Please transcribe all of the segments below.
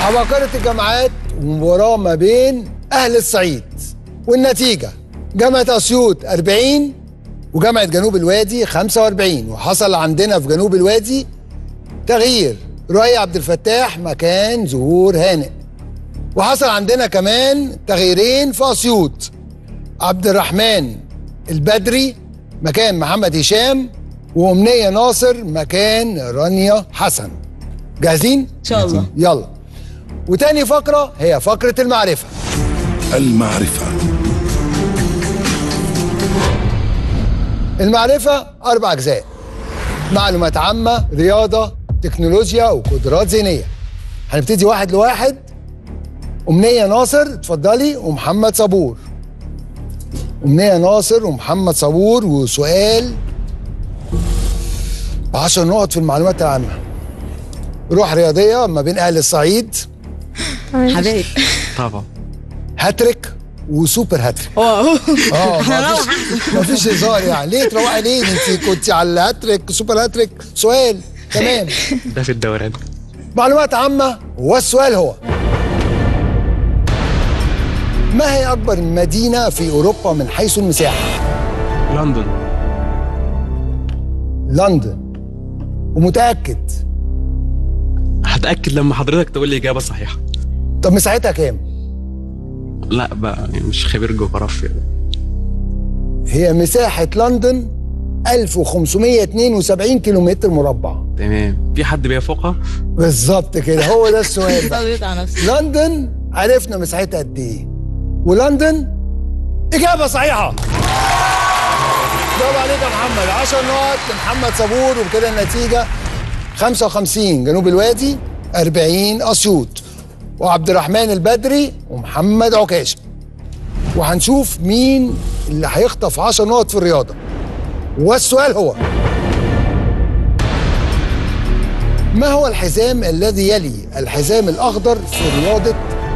عباقرة الجامعات ومباراة ما بين أهل الصعيد، والنتيجة جامعة أسيوط 40 وجامعة جنوب الوادي 45، وحصل عندنا في جنوب الوادي تغيير رؤية عبد الفتاح مكان زهور هانئ، وحصل عندنا كمان تغييرين في أسيوط، عبد الرحمن البدري مكان محمد هشام، وأمنية ناصر مكان رانيا حسن. جاهزين؟ إن شاء الله. يلا. وتاني فقرة هي فقرة المعرفة. المعرفة 4 أجزاء: معلومات عامة، رياضة، تكنولوجيا، وقدرات ذهنية. هنبتدي واحد لواحد. أمنية ناصر اتفضلي، ومحمد صبور. أمنية ناصر ومحمد صبور، وسؤال 10 نقط في المعلومات العامة. روح رياضية ما بين أهل الصعيد. حبايب طبعا. هاتريك وسوبر هاتريك. مفيش هزار يعني. ليه تروقي ليه؟ انت كنت على الهاتريك سوبر هاتريك. سؤال تمام. ده في الدوران. معلومات عامة، والسؤال هو: ما هي أكبر مدينة في أوروبا من حيث المساحة؟ لندن. لندن. ومتأكد؟ هتأكد لما حضرتك تقول لي إجابة صحيحة. طب مساحتها كام؟ لا بقى يعني مش خبير جغرافيا. هي مساحة لندن 1572 كيلومتر مربع. تمام. في حد بيفوقها؟ بالظبط كده، هو ده السؤال بقى. نفسي. لندن عرفنا مساحتها قد ايه، ولندن إجابة صحيحة. برافو عليك يا محمد. 10 نقط لمحمد صبور، وبكده النتيجة 55 جنوب الوادي 40 أسيوط، وعبد الرحمن البدري ومحمد عكاشة. وهنشوف مين اللي هيخطف 10 نقط في الرياضة. والسؤال هو: ما هو الحزام الذي يلي الحزام الأخضر في رياضة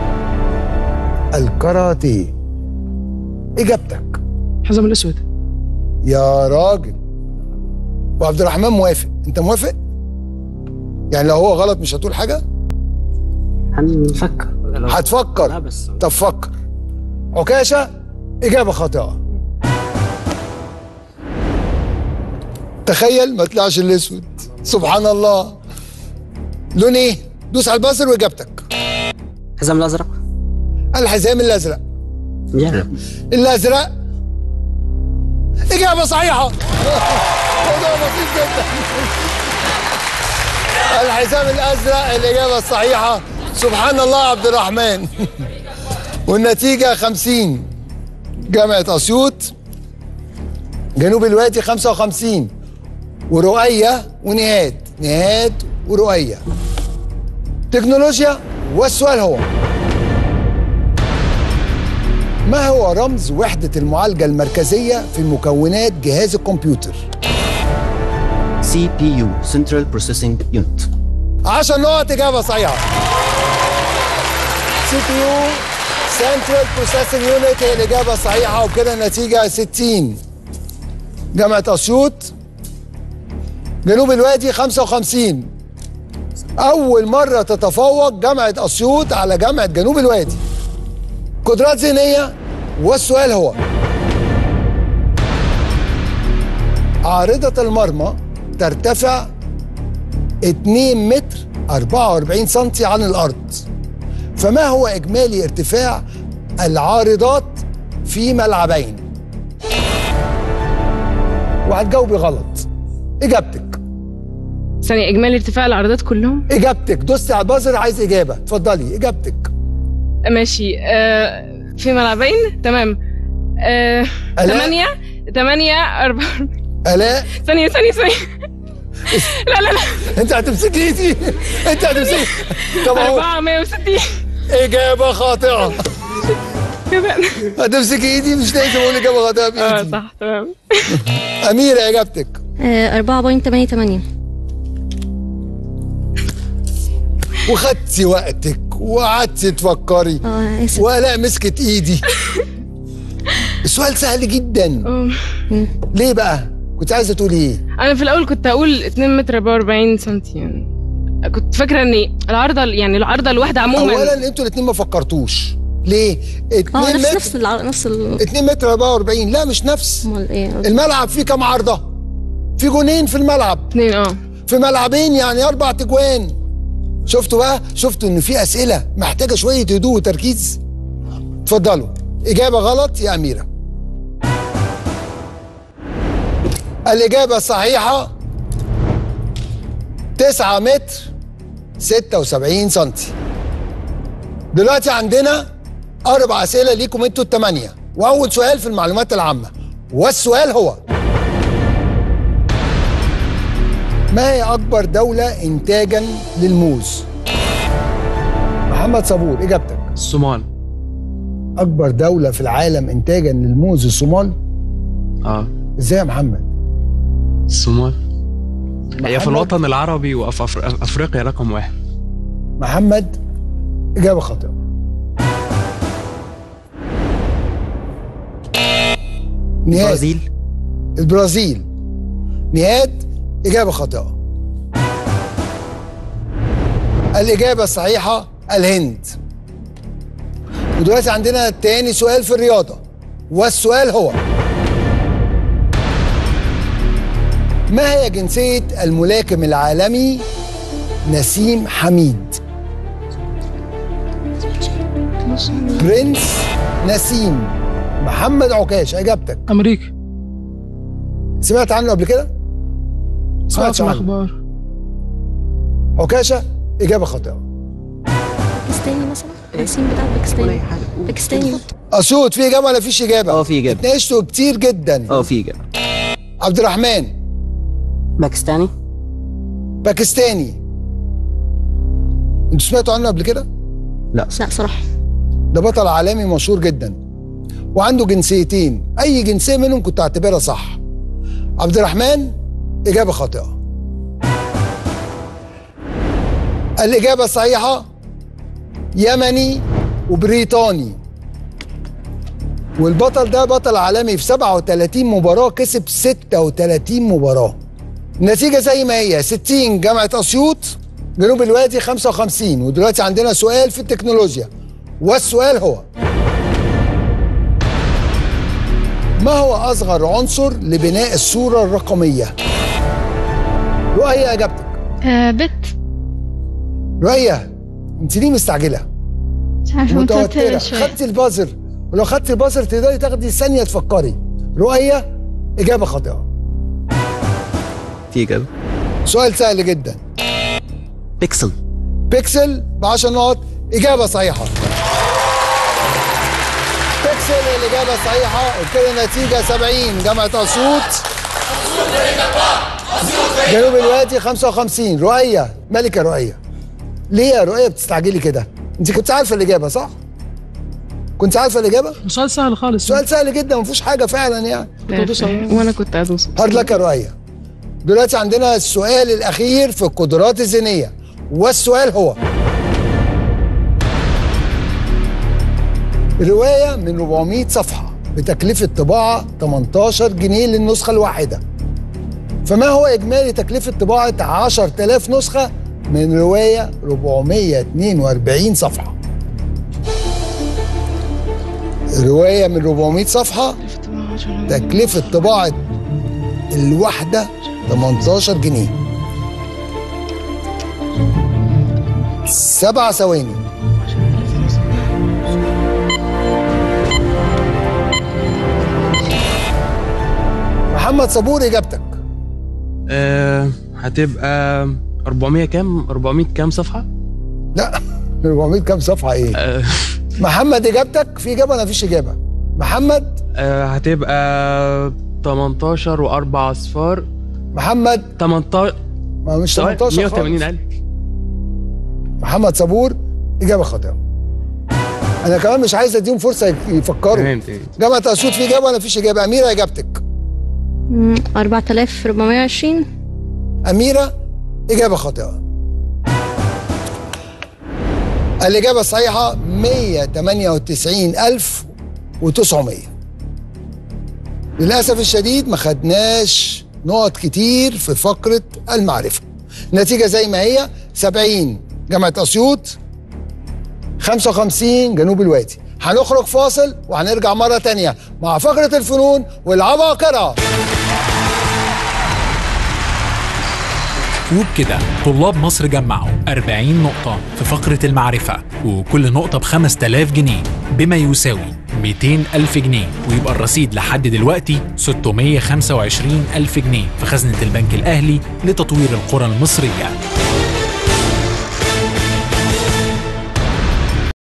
الكاراتيه؟ إجابتك؟ الحزام الأسود. يا راجل. وعبد الرحمن موافق، أنت موافق؟ يعني لو هو غلط مش هتقول حاجة؟ هنفكر. هتفكر؟ لا بس. طب فكر. عكاشة إجابة خاطئة. تخيل ما طلعش الأسود. سبحان الله. لون إيه؟ دوس على البصر وإجابتك. الحزام الازرق. الحزام الأزرق. جرب. الأزرق إجابة صحيحة. موضوع بسيط جدا. الحزام الأزرق الإجابة الصحيحة. سبحان الله يا عبد الرحمن. والنتيجة 50 جامعة أسيوط، جنوب الوادي 55، ورؤية ونهاد. نهاد ورؤية. تكنولوجيا، والسؤال هو: ما هو رمز وحدة المعالجة المركزية في مكونات جهاز الكمبيوتر؟ CPU Central Processing Unit. 10 نقط إجابة صحيحة. CPU Central Processing Unit هي الإجابة الصحيحة، وكده النتيجة 60 جامعة أسيوط، جنوب الوادي 55. أول مرة تتفوق جامعة أسيوط على جامعة جنوب الوادي. قدرات ذهنية، والسؤال هو: عارضة المرمى ترتفع 2 متر 44 سنتي عن الأرض، فما هو إجمالي ارتفاع العارضات في ملعبين؟ وهتجاوبي غلط. إجابتك؟ ثانية، إجمالي ارتفاع العرضات كلهم؟ إجابتك. دوستي على البازر، عايز إجابة. اتفضلي إجابتك. ماشي. في ملعبين. تمام. 8 4. آلاء. ثانية. لا أنت هتمسكي إيدي. أنت هتمسكي. طب أهو 460. إجابة خاطئة. كمان هتمسكي إيدي، مش لازم أقول إجابة خاطئة بإيدي. صح. تمام. أميرة إجابتك؟ 4.88. وخدتي وقتك وقعدتي تفكري. آسف. وآلاء مسكت إيدي. السؤال سهل جدا. ليه بقى؟ كنت عايزة تقولي إيه؟ أنا في الأول كنت أقول 2 متر 44 سنتي يعني. كنت فاكره ان العارضه الواحده عموما. اولا انتوا الاثنين ما فكرتوش ليه؟ 2 متر نفس 2 متر 44. لا مش نفس. امال ايه؟ الملعب فيه كام عارضه؟ في جونين في الملعب. 2 في ملعبين يعني 4 تجوان. شفتوا بقى؟ شفتوا ان في اسئله محتاجه شويه هدوء وتركيز. اتفضلوا. اجابه غلط يا اميره. الاجابه الصحيحه 9 متر 76 سنتي. دلوقتي عندنا 4 اسئله ليكم انتوا ال8، واول سؤال في المعلومات العامه، والسؤال هو: ما هي اكبر دوله انتاجا للموز؟ محمد صبور اجابتك. الصومال. اكبر دوله في العالم انتاجا للموز الصومال؟ ازاي يا محمد؟ الصومال هي في الوطن العربي وفي افريقيا رقم 1. محمد اجابه خاطئه. نهاد. البرازيل. نهاد اجابه خاطئه. الاجابه الصحيحه الهند. ودلوقتي عندنا تاني سؤال في الرياضه، والسؤال هو: ما هي جنسيه الملاكم العالمي نسيم حميد؟ برنس نسيم. محمد عكاش اجابتك. امريكا. سمعت عنه قبل كده؟ سمعتش عنه؟ الاخبار. عكاشه اجابه خاطئه. باكستاني مثلا، نسيم بتاع باكستاني. باكستاني. اسود في اجابه ولا فيش اجابه؟ في اجابه. اتناقشتوا كتير جدا. في اجابه. عبد الرحمن. باكستاني. باكستاني. انتوا سمعتوا عنه قبل كده؟ لا صراحه. ده بطل عالمي مشهور جدا وعنده جنسيتين، اي جنسيه منهم كنت اعتبرها صح. عبد الرحمن اجابه خاطئه. الاجابه الصحيحه يمني وبريطاني، والبطل ده بطل عالمي في 37 مباراه، كسب 36 مباراه. النتيجه زي ما هي 60 جامعه اسيوط، جنوب الوادي 55. ودلوقتي عندنا سؤال في التكنولوجيا، والسؤال هو: ما هو أصغر عنصر لبناء الصورة الرقمية؟ رؤية إجابتك. بت. رؤية أنت ليه مستعجلة؟ مش عارفه، متوترة. خدتي البازر، ولو خدتي البازر تقدري تاخدي ثانية تفكري. رؤية إجابة خاطئة. في إجابة. سؤال سهل جدا. بيكسل. بيكسل ب10 نقط، إجابة صحيحة. بيكسل الإجابة الصحيحة، وكده النتيجة 70 جامعة أسيوط، جنوب الوادي 55. رؤية، مالك يا رؤية؟ ليه يا رؤية بتستعجلي كده؟ أنت كنت عارفة الإجابة صح؟ كنت عارفة الإجابة؟ سؤال سهل خالص. سؤال سهل جدا ما فيهوش حاجة فعلا يعني. وانا كنت ادوس. هارد لك يا رؤية. دلوقتي عندنا السؤال الأخير في القدرات الذهنية، والسؤال هو: رواية من 400 صفحة بتكلفة طباعة 18 جنيه للنسخة الواحدة، فما هو إجمالي تكلفة طباعة 10,000 نسخة من رواية 442 صفحة؟ رواية من 400 صفحة تكلفة طباعة الواحدة 18 جنيه. 7 ثواني. محمد صبور اجابتك. هتبقى 400 كام؟ 400 كام صفحة؟ لا 400 كام صفحة ايه؟ محمد اجابتك. في اجابة ولا مفيش اجابة؟ محمد هتبقى 18 و4 اصفار. محمد 18. ما مش 18 180,000. محمد صبور اجابة خاطئة. انا كمان مش عايز اديهم فرصة يفكروا. تمام. جامعة اسيوط في اجابة ولا مفيش اجابة؟ اميرة اجابتك. 4420. أميرة إجابة خاطئة. الإجابة الصحيحة 198,900. للأسف الشديد ما خدناش نقط كتير في فقرة المعرفة. النتيجة زي ما هي 70 جامعة أسيوط، 55 جنوب الوادي. هنخرج فاصل وهنرجع مرة تانية مع فقرة الفنون والعباقرة. وبكده طلاب مصر جمعوا 40 نقطة في فقرة المعرفة، وكل نقطة ب5000 جنيه بما يساوي 200,000 جنيه، ويبقى الرصيد لحد دلوقتي 625,000 جنيه في خزنة البنك الأهلي لتطوير القرى المصرية.